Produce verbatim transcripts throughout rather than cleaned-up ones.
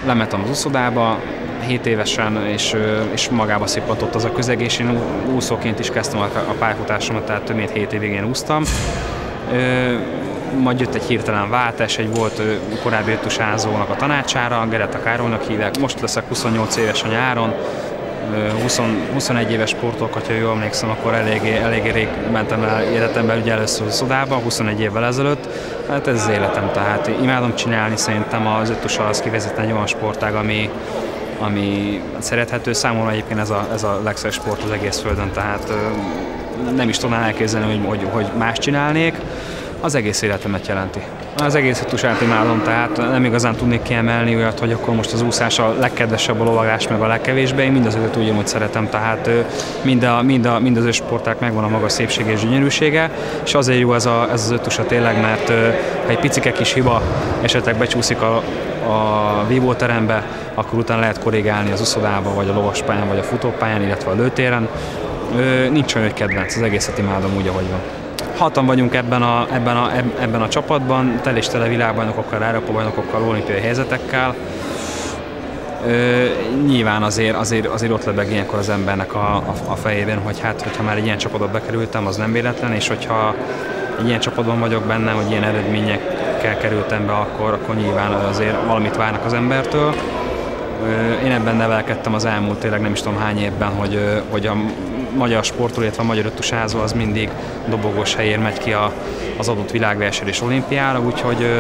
lementem az úszodába, hét évesen, és, és magába szippantott az a közeg, és én úszóként is kezdtem a pályafutásomat, tehát több mint hét évig én úsztam. Majd jött egy hirtelen váltás, egy volt korábbi öttusázónak a tanácsára, Geretta Károlynak hívják, most leszek huszonnyolc éves a nyáron, húsz, huszonegy éves sportolok, ha jól emlékszem, akkor eléggé, eléggé rég mentem el életemben ugye először az odába, huszonegy évvel ezelőtt. Hát ez az életem, tehát imádom csinálni, szerintem az öttusa az kifejezetten egy olyan sportág, ami, ami szerethető. Számomra egyébként ez a, ez a legszebb sport az egész földön, tehát nem is tudnám elképzelni, hogy, hogy, hogy más csinálnék. Az egész életemet jelenti. Az egész öttusát imádom, tehát nem igazán tudnék kiemelni olyat, hogy akkor most az úszás a legkedvesebb, a lovagás meg a legkevésbé. Én mindazeket ugyanúgy szeretem, tehát mind, a, mind, a, mind az öt sportág megvan a maga szépsége és gyönyörűsége, és azért jó ez, a, ez az öttusa tényleg, mert ha egy picike kis hiba esetleg becsúszik a, a vívóterembe, akkor utána lehet korrigálni az úszodába, vagy a lovaspályán, vagy a futópályán, illetve a lőtéren. Nincs olyan, hogy kedvenc, az egészet imádom úgy, ahogy van. Hatan vagyunk ebben a, ebben a, ebben a csapatban, tel és tele világbajnokokkal, Európa-bajnokokkal, olimpiai helyzetekkel. Ö, nyilván azért, azért, azért ott lebeg ilyenkor az embernek a, a, a fejében, hogy hát, hogyha már egy ilyen csapatba bekerültem, az nem véletlen, és hogyha egy ilyen csapatban vagyok benne, hogy ilyen eredményekkel kerültem be, akkor, akkor nyilván azért valamit várnak az embertől. Ö, én ebben nevelkedtem az elmúlt tényleg nem is tudom hány évben, hogy, hogy a magyar sportoló, illetve a magyar öttusázó az mindig dobogós helyén megy ki a, az adott világverseny és olimpiára, úgyhogy ö,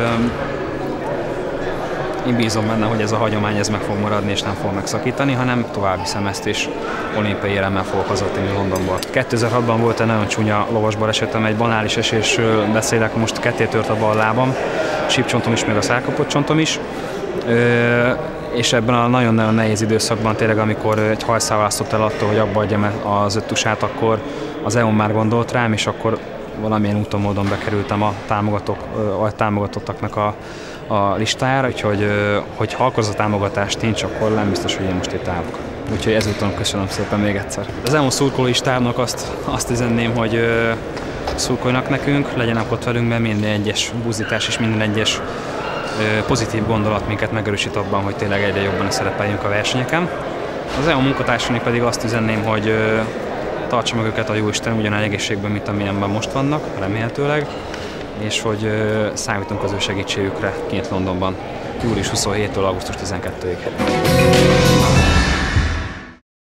én bízom benne, hogy ez a hagyomány ez meg fog maradni és nem fog megszakítani, hanem tovább viszem ezt és olimpiai éremmel fogok hazatérni Londonból. kétezer-hatban volt egy nagyon csúnya lovasbal esetem, egy banális esésről beszélek, most ketté tört a bal lábam, sípcsontom is, meg a szárkapott csontom is. Ö, és ebben a nagyon-nagyon nehéz időszakban tényleg, amikor egy hajszál választott el attól, hogy abba adjam az öttusát, akkor az é u már gondolt rám, és akkor valamilyen úton módon bekerültem a, támogatók, a támogatottaknak a, a listájára, úgyhogy hogy ha akkor az a támogatást nincs, akkor nem biztos, hogy én most itt állok. Úgyhogy ezúton köszönöm szépen még egyszer. Az é u szurkolói stábnak azt, azt üzenném, hogy szurkoljanak nekünk, legyenek ott velünk, mert minden egyes buzdítás és minden egyes pozitív gondolat minket megerősít abban, hogy tényleg egyre jobban szerepeljünk a versenyeken. Az é u munkatársainak pedig azt üzenném, hogy tartsa meg őket a Jóisten ugyanolyan egészségben, mint amilyenben most vannak, remélhetőleg, és hogy számítunk az ő segítségükre kint Londonban, július huszonhétől augusztus tizenkettedikéig.